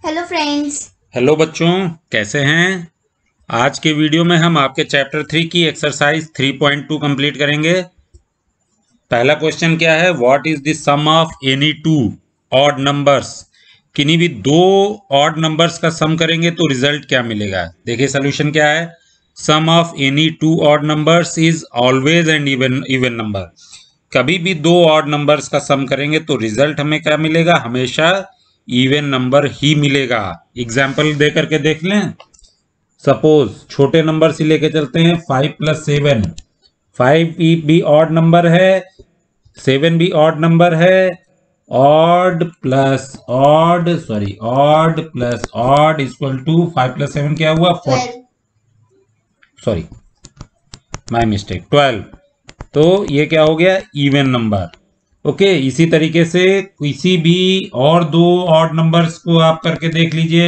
Hello friends. Hello बच्चों, कैसे हैं। आज के वीडियो में हम आपके चैप्टर 3 की एक्सरसाइज 3.2 कंप्लीट करेंगे। पहला क्वेश्चन क्या है, what is the sum of any two odd numbers. किन्हीं भी दो ऑड नंबर्स का सम करेंगे तो रिजल्ट क्या मिलेगा। देखिए सॉल्यूशन क्या है, sum of any two odd numbers is always and even number. कभी भी दो ऑड नंबर्स का सम करेंगे तो रिजल्ट हमें क्या मिलेगा, हमेशा इवन नंबर ही मिलेगा। एग्जाम्पल दे करके देख लें। सपोज छोटे नंबर से लेके चलते हैं, 5+7। 5 भी ऑड नंबर है, 7 भी ऑड नंबर है। Odd plus odd equal to 5+7 क्या हुआ, 12 माय मिस्टेक 12। तो ये क्या हो गया, इवन नंबर। ओके, इसी तरीके से किसी भी और दो ऑड नंबर्स को आप करके देख लीजिए।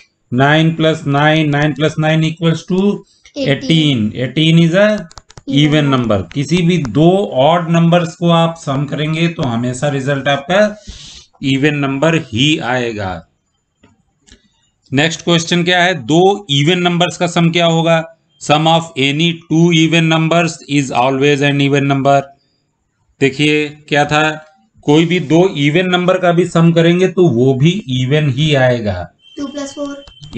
9+9 equals to 18। 18 is a even number. किसी भी दो ऑड नंबर्स को आप सम करेंगे तो हमेशा रिजल्ट आपका इवन नंबर ही आएगा। नेक्स्ट क्वेश्चन क्या है, दो इवन नंबर्स का सम क्या होगा। Sum of any two even numbers is always an even number. देखिए क्या था, कोई भी दो इवन नंबर का भी सम करेंगे तो वो भी इवन ही आएगा। 2+4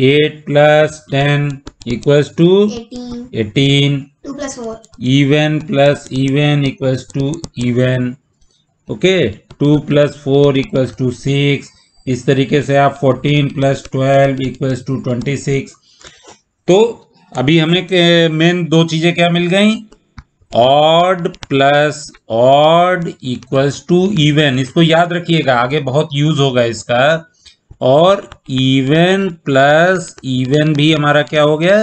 8+10 equals to 18। 2+4 even plus even equals to even. Okay, 2+4 equals to 6। इस तरीके से आप 14+12 इक्वल्स टू 26। तो अभी हमें मेन दो चीजें क्या मिल गई, odd plus odd equals to even. इसको याद रखिएगा, आगे बहुत यूज होगा इसका। और इवन प्लस इवन भी हमारा क्या हो गया,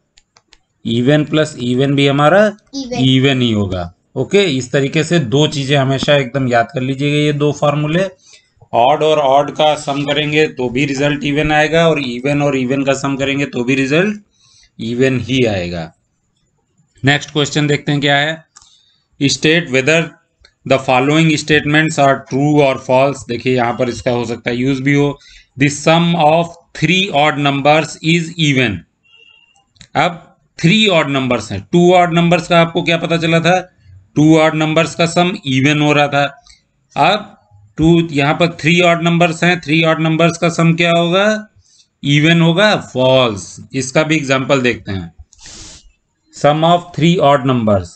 इवन प्लस इवन भी हमारा इवन ही होगा। ओके, इस तरीके से दो चीजें हमेशा एकदम याद कर लीजिएगा, ये दो फॉर्मूले। ऑड और ऑड का सम करेंगे तो भी रिजल्ट इवन आएगा, और इवन का सम करेंगे तो भी रिजल्ट इवन ही आएगा। नेक्स्ट क्वेश्चन देखते हैं क्या है, state weather the following statements are true और फॉल्स। देखिए यहाँ पर इसका हो सकता है यूज भी हो। The sum of 3 odd numbers is even. अब 3 ऑड नंबर्स हैं, 2 ऑड नंबर्स का आपको क्या पता चला था, 2 ऑड नंबर्स का सम इवन हो रहा था। अब यहाँ पर 3 ऑड नंबर्स हैं, 3 ऑड नंबर्स का सम क्या होगा, इवन होगा, फॉल्स। इसका भी एग्जांपल देखते हैं। Sum of 3 odd numbers,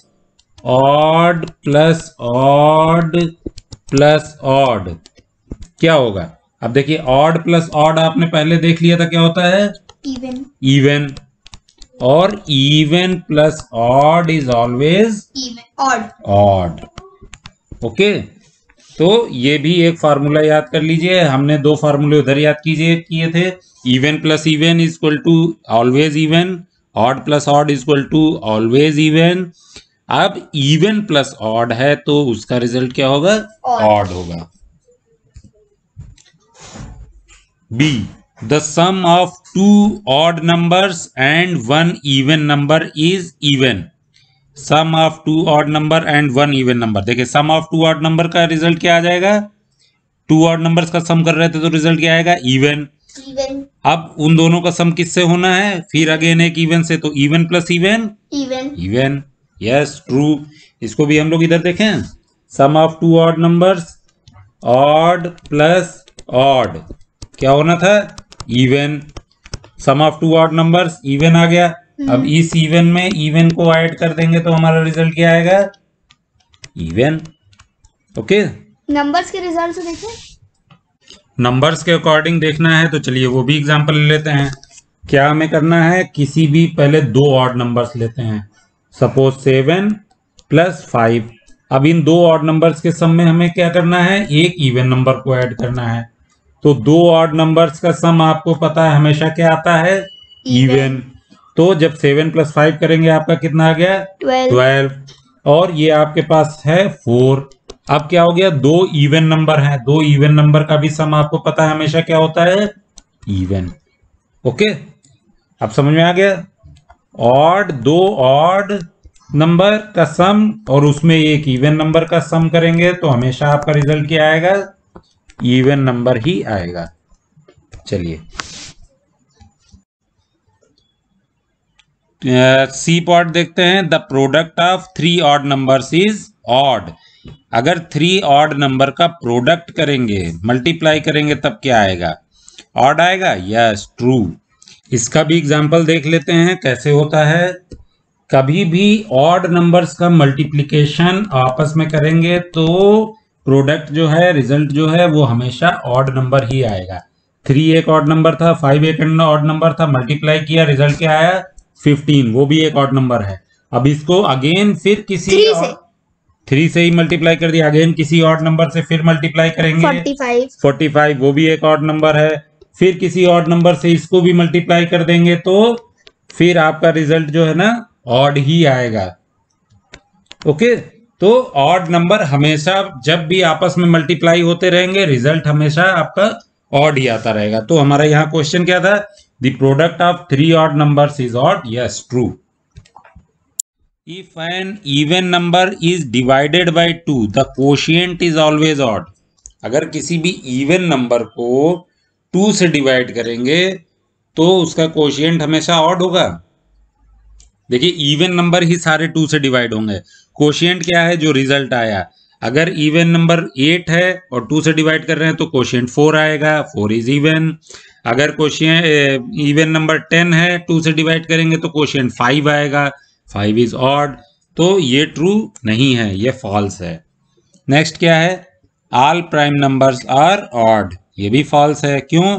odd plus odd plus odd क्या होगा। अब देखिए ऑड प्लस ऑड आपने पहले देख लिया था, क्या होता है, इवन। इवन। और even plus odd is always odd. Odd. Okay, तो ये भी एक फार्मूला याद कर लीजिए। हमने दो फार्मूले उधर याद किए थे। Even plus even is equal to always even, odd plus odd is equal to always even. अब इवन प्लस ऑड है तो उसका रिजल्ट क्या होगा, ऑड होगा। B, the sum of 2 odd numbers and 1 even number is even. Sum of 2 odd number and 1 even number. देखिए sum of 2 odd number का result क्या आ जाएगा, 2 ऑड नंबर्स का सम कर रहे थे तो रिजल्ट क्या आएगा, इवन। अब उन दोनों का सम किससे होना है, फिर अगेन एक इवन से, तो even plus even even. Yes, true. इसको भी हम लोग इधर देखें, sum of 2 odd numbers, odd plus odd क्या होना था, even. Sum of 2 odd numbers, even आ गया। अब इस इवन में इवन को ऐड कर देंगे तो हमारा रिजल्ट क्या आएगा, इवन। ओके, नंबर्स के रिजल्ट से देखें। नंबर्स के अकॉर्डिंग देखना है तो चलिए वो भी एग्जांपल ले लेते हैं। क्या हमें करना है, किसी भी पहले दो ऑड नंबर्स लेते हैं। सपोज 7+5। अब इन दो ऑड नंबर्स के सम में हमें क्या करना है, एक इवन नंबर को ऐड करना है। तो दो ऑड नंबर्स का सम आपको पता है हमेशा क्या आता है, इवन। तो जब 7+5 करेंगे आपका कितना आ गया, 12। और ये आपके पास है 4। अब क्या हो गया, दो इवन नंबर हैं, दो इवन नंबर का भी सम आपको पता है हमेशा क्या होता है, इवन। ओके, अब समझ में आ गया। दो ऑड नंबर का सम और उसमें एक इवन नंबर का सम करेंगे तो हमेशा आपका रिजल्ट क्या आएगा, इवन नंबर ही आएगा। चलिए सी पार्ट देखते हैं। The product of 3 odd numbers is odd. अगर 3 ऑड नंबर का प्रोडक्ट करेंगे, मल्टीप्लाई करेंगे, तब क्या आएगा? ऑड आएगा। Yes, true. इसका भी एग्जांपल देख लेते हैं कैसे होता है। कभी भी ऑड नंबर्स का मल्टीप्लिकेशन आपस में करेंगे तो प्रोडक्ट जो है, रिजल्ट जो है, वो हमेशा ऑड नंबर ही आएगा। 3 एक ऑड नंबर था, 5 एक ऑड नंबर था, मल्टीप्लाई किया, रिजल्ट क्या आया? 15, वो भी एक ऑड नंबर है। अब इसको अगेन फिर किसी 3 से ही मल्टीप्लाई कर दिया, अगेन किसी ऑड नंबर से फिर मल्टीप्लाई करेंगे। 45, वो भी एक ऑड नंबर है। फिर किसी ऑड नंबर से इसको भी मल्टीप्लाई कर देंगे तो फिर आपका रिजल्ट जो है ना, ऑड ही आएगा। ओके, तो ऑड नंबर हमेशा जब भी आपस में मल्टीप्लाई होते रहेंगे, रिजल्ट हमेशा आपका ऑड ही आता रहेगा। तो हमारा यहाँ क्वेश्चन क्या था? The product of 3 odd numbers is odd. Yes, true. If an even number is divided by 2, the quotient is always odd. अगर किसी भी इवन नंबर को 2 से डिवाइड करेंगे तो उसका कोशिएंट हमेशा ऑड होगा। देखिए, इवन नंबर ही सारे 2 से डिवाइड होंगे। कोशिएंट क्या है? जो रिजल्ट आया। अगर इवन नंबर 8 है और 2 से डिवाइड कर रहे हैं तो कोशिएंट 4 आएगा, 4 इज इवन। अगर कोशिएंट इवन नंबर 10 है, 2 से डिवाइड करेंगे तो कोशिएंट 5 आएगा, 5 इज ऑड। तो ये ट्रू नहीं है, ये फॉल्स है। नेक्स्ट क्या है? All prime numbers are odd. ये भी फॉल्स है। क्यों?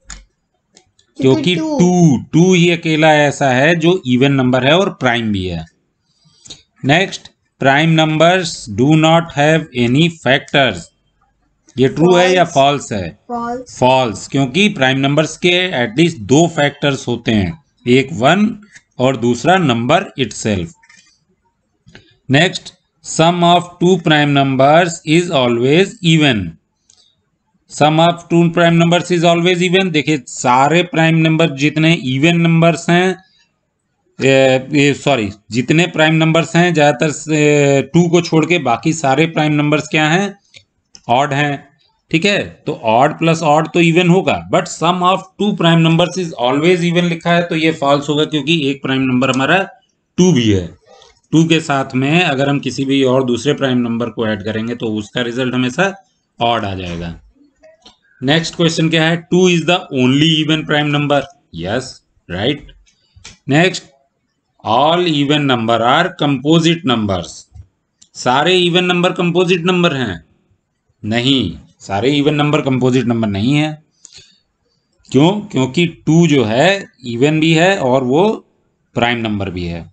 क्योंकि 2 ही अकेला ऐसा है जो इवन नंबर है और प्राइम भी है। Next, prime numbers do not have any factors. ये ट्रू है या फॉल्स है? फॉल्स, क्योंकि प्राइम नंबर्स के एटलीस्ट 2 फैक्टर्स होते हैं, एक 1 और दूसरा number itself. Next, sum of 2 prime numbers is always even. Sum of 2 prime numbers is always even. देखिए, सारे प्राइम नंबर जितने इवन नंबर्स हैं, सॉरी, जितने प्राइम नंबर्स हैं, ज्यादातर 2 को छोड़ के बाकी सारे प्राइम नंबर्स क्या हैं? ऑड हैं। ठीक है, तो ऑड प्लस ऑड तो इवन होगा, but sum of 2 prime numbers is always even लिखा है तो ये फॉल्स होगा, क्योंकि एक प्राइम नंबर हमारा 2 भी है। 2 के साथ में अगर हम किसी भी और दूसरे प्राइम नंबर को ऐड करेंगे तो उसका रिजल्ट हमेशा ऑड आ जाएगा। नेक्स्ट क्वेश्चन क्या है? 2 is the only even prime number. Yes, right. Next, all even number are composite numbers. सारे इवन नंबर कंपोजिट नंबर हैं? नहीं, सारे इवन नंबर कंपोजिट नंबर नहीं है। क्यों? क्योंकि 2 जो है इवन भी है और वो प्राइम नंबर भी है।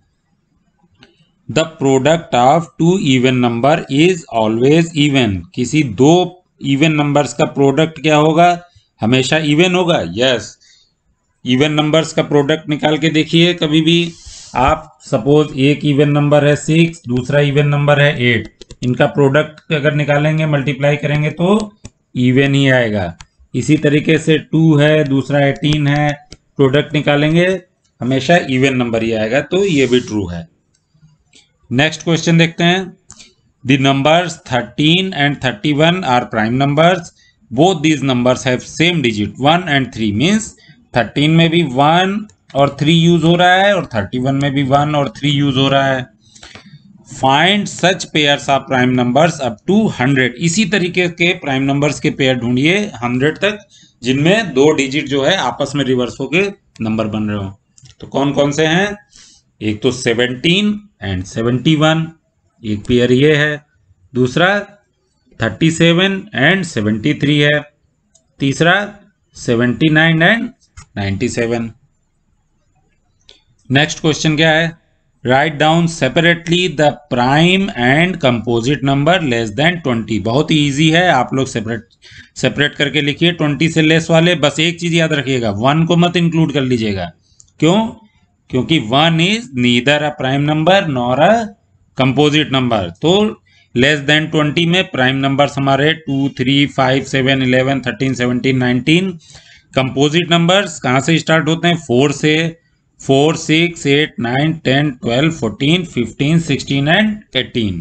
The product of 2 even number is always even. किसी 2 इवन नंबर्स का प्रोडक्ट क्या होगा? हमेशा इवन होगा। यस, इवन नंबर्स का प्रोडक्ट निकाल के देखिए कभी भी आप। सपोज एक इवन नंबर है 6, दूसरा इवन नंबर है 8, इनका प्रोडक्ट अगर निकालेंगे, मल्टीप्लाई करेंगे तो इवन ही आएगा। इसी तरीके से 2 है, दूसरा 18 है, प्रोडक्ट निकालेंगे हमेशा इवन नंबर ही आएगा। तो ये भी ट्रू है। नेक्स्ट क्वेश्चन देखते हैं। The numbers 13 and 31 are prime numbers. Both these numbers have same digit 1 and 3। Means 13 में भी 1 और 3 यूज हो रहा है और 31 में भी 1 और 3 यूज हो रहा है। Find such pairs of prime numbers up to 100। इसी तरीके के प्राइम नंबर्स के पेयर ढूंढिए 100 तक, जिनमें 2 डिजिट जो है आपस में रिवर्स होके नंबर बन रहे हो। तो कौन कौन से हैं? एक तो 17 एंड 71, एक पेयर ये है। दूसरा 37 एंड 73 है। तीसरा 79 एंड 97। नेक्स्ट क्वेश्चन क्या है? Write down separately the prime and composite number less than 20। बहुत ही ईजी है, आप लोग सेपरेट करके लिखिए 20 से लेस वाले। बस एक चीज याद रखिएगा, 1 को मत इंक्लूड कर लीजिएगा। क्यों? क्योंकि 1 is neither a prime number nor a composite number. तो लेस देन 20 में प्राइम नंबर्स हमारे 2, 3, 5, 7, 11, 13, 17, 19। कंपोजिट नंबर्स कहाँ से स्टार्ट होते हैं? 4 से। 4, 6, 8, 9, 10, 12, 14, 15, 16 and 18।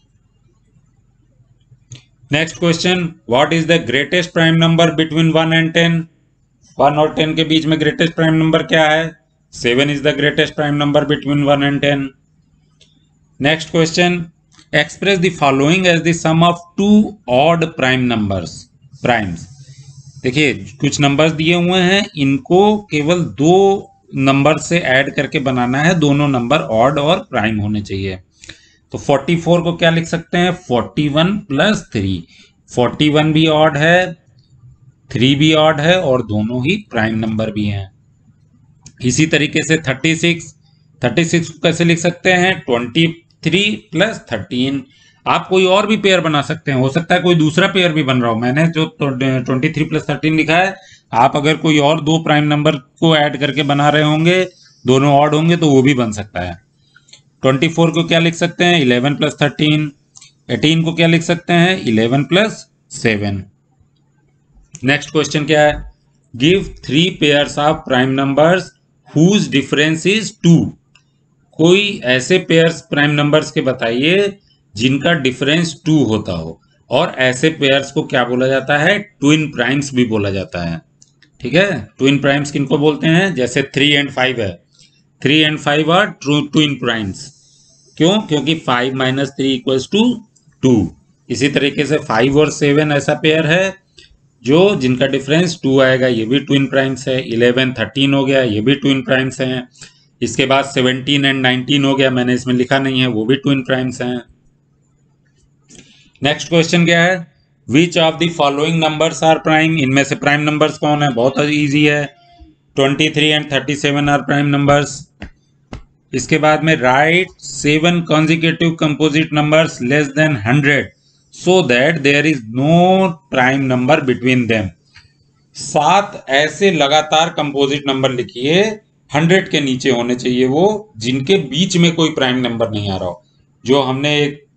Next question, what is the greatest prime number between 1 and 10? 1 और 10 के बीच में ग्रेटेस्ट प्राइम नंबर क्या है? 7 is the greatest prime number between 1 and 10. Next question, express the following as the sum of two odd prime numbers. Primes. देखिए कुछ numbers दिए हुए हैं, इनको केवल दो नंबर से ऐड करके बनाना है, दोनों नंबर ऑड और प्राइम होने चाहिए। तो 44 को क्या लिख सकते हैं, 41 प्लस 3। 41 भी ऑड है, 3 भी ऑड है और दोनों ही प्राइम नंबर भी हैं। इसी तरीके से 36 को कैसे लिख सकते हैं, 23 प्लस 13। आप कोई और भी पेयर बना सकते हैं, हो सकता है कोई दूसरा पेयर भी बन रहा हो। मैंने जो 23 प्लस 13 लिखा है, आप अगर कोई और दो प्राइम नंबर को ऐड करके बना रहे होंगे, दोनों ऑड होंगे, तो वो भी बन सकता है। 24 को क्या लिख सकते हैं, 11 प्लस 13। 18 को क्या लिख सकते हैं, 11 प्लस 7। नेक्स्ट क्वेश्चन क्या है, give 3 pairs of prime numbers whose difference is 2। कोई ऐसे पेयर्स प्राइम नंबर्स के बताइए जिनका डिफरेंस 2 होता हो, और ऐसे पेयर्स को क्या बोला जाता है, ट्विन प्राइम्स भी बोला जाता है। ठीक है, ट्विन प्राइम्स किनको बोलते हैं, जैसे 3 एंड 5 है, 3 एंड 5 आर ट्विन प्राइम्स। क्यों, क्योंकि 5 माइनस 3 इक्वल्स टू 2। इसी तरीके से 5 और 7 ऐसा पेयर है जो जिनका डिफरेंस 2 आएगा, ये भी ट्विन प्राइम्स है। 11 13 हो गया, ये भी ट्विन प्राइम्स हैं। इसके बाद 17 एंड 19 हो गया, मैंने इसमें लिखा नहीं है, वो भी ट्विन प्राइम्स हैं। नेक्स्ट क्वेश्चन क्या है, which of the following numbers are prime. इनमें से प्राइम नंबर्स कौन है, बहुत इजी है, 23 एंड 37 आर प्राइम नंबर्स। इसके बाद में write 7 consecutive composite numbers less than 100 so that there is no prime number between them। 7 ऐसे लगातार कंपोजिट नंबर लिखिए, 100 के नीचे होने चाहिए वो, जिनके बीच में कोई प्राइम नंबर नहीं आ रहा हो। जो हमने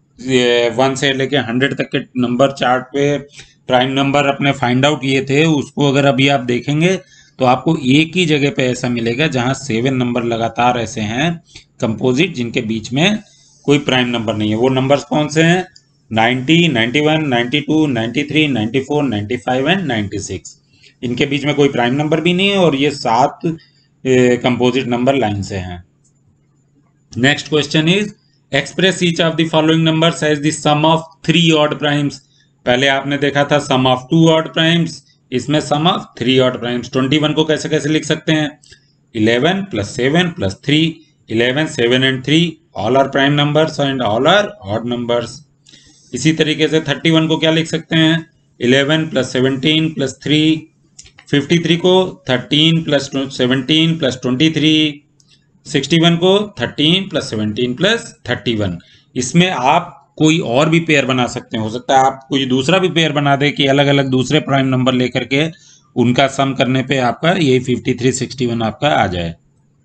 1 से लेके 100 तक के नंबर चार्ट पे प्राइम नंबर अपने फाइंड आउट किए थे, उसको अगर अभी आप देखेंगे तो आपको एक ही जगह पे ऐसा मिलेगा जहां 7 नंबर लगातार ऐसे हैं कंपोजिट, जिनके बीच में कोई प्राइम नंबर नहीं है। वो नंबर्स कौन से हैं, 90, 91, 92, 93, 94, 95 एंड 96। इनके बीच में कोई प्राइम नंबर भी नहीं है और ये 7 कंपोजिट नंबर लाइन से हैं। Next question is express each of the following numbers as the sum of 3 odd primes. पहले आपने देखा था सम ऑफ 2 ऑड प्राइम्स, इसमें सम ऑफ 3 ऑड प्राइम्स। 21 को कैसे कैसे लिख सकते हैं, 11 plus 7 plus 3। 11, 7 and 3 all are prime numbers and all are odd numbers. इसी तरीके से 31 को क्या लिख सकते हैं, 11 प्लस 17 प्लस 3। 53 को 13 प्लस 17 प्लस 23। 61 को 13 प्लस 17 प्लस 31। इसमें आप कोई और भी पेयर बना सकते हैं, हो सकता है आप कोई दूसरा भी पेयर बना दे कि अलग अलग दूसरे प्राइम नंबर लेकर के उनका सम करने पे आपका ये 53 61 आपका आ जाए।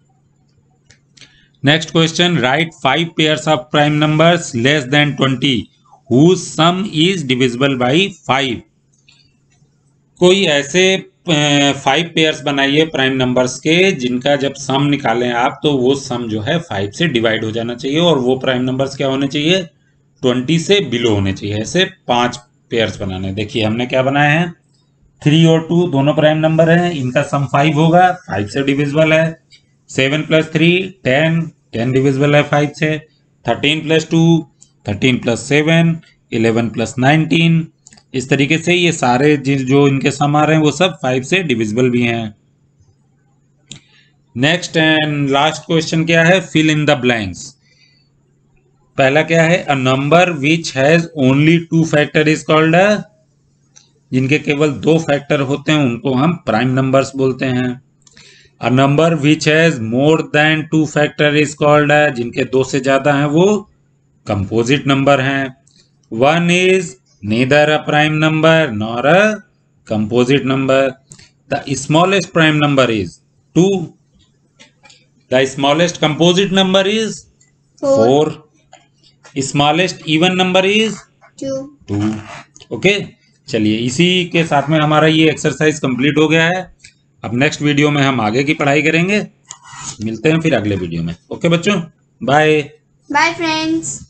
Next question, write 5 pairs of prime numbers less than 20 whose sum is divisible by 5। कोई ऐसे 5 पेयर्स बनाइए प्राइम नंबर्स के जिनका जब सम निकालें आप तो वो सम जो है 5 से डिवाइड हो जाना चाहिए, और वो प्राइम नंबर्स क्या होने चाहिए, 20 से बिलो होने चाहिए। ऐसे 5 पेयर्स बनाने। देखिए हमने क्या बनाए हैं, 3 और 2 दोनों प्राइम नंबर हैं, इनका सम 5 होगा, 5 से डिविजिबल है। 7 प्लस 3 10, 10 डिविजिबल है 5 से। 13 प्लस 2 13 प्लस 7 11 प्लस 19। इस तरीके से ये सारे जो इनके सम आ रहे हैं वो सब 5 से डिविजिबल भी हैं। नेक्स्ट एंड लास्ट क्वेश्चन क्या है, फिल इन द ब्लैंक्स। पहला क्या है, a number which has only 2 factor is called a. जिनके केवल 2 फैक्टर होते हैं उनको हम प्राइम नंबर्स बोलते हैं। A number which has more than 2 factor is called a. जिनके 2 से ज्यादा हैं वो कंपोजिट नंबर हैं। 1 is neither a prime number nor a composite number. The smallest prime number is 2. The smallest composite number is 4. Smallest even number is 2. Okay, चलिए इसी के साथ में हमारा ये एक्सरसाइज कंप्लीट हो गया है। अब नेक्स्ट वीडियो में हम आगे की पढ़ाई करेंगे। मिलते हैं फिर अगले वीडियो में। ओके बच्चों, बाय। Bye friends.